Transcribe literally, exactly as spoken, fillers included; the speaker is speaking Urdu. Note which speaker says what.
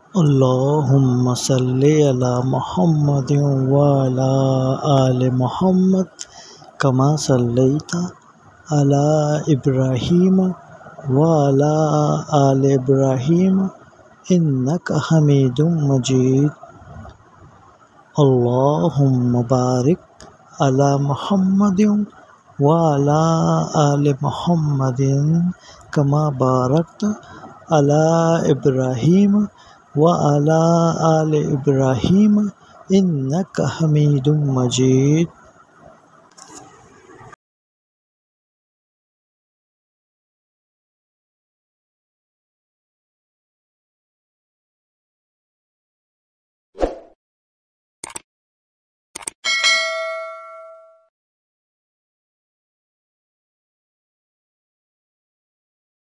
Speaker 1: اللہم صلی علی محمد وعلی آل محمد کما صلیت علی ابراہیم وعلی آل ابراہیم انک حمید مجید۔ اللہم بارک علی محمد وعلی آل محمد کما بارکت علی ابراہیم وعلی آل ابراہیم انک حمید مجید۔